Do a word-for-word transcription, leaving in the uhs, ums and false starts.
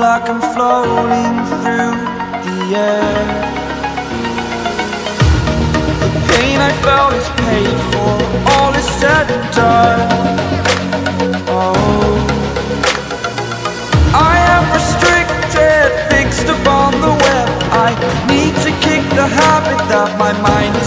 like I'm floating through the air. The pain I felt is paid for, all is said and done. Oh, I am restricted, fixed upon the web. I need to kick the habit that my mind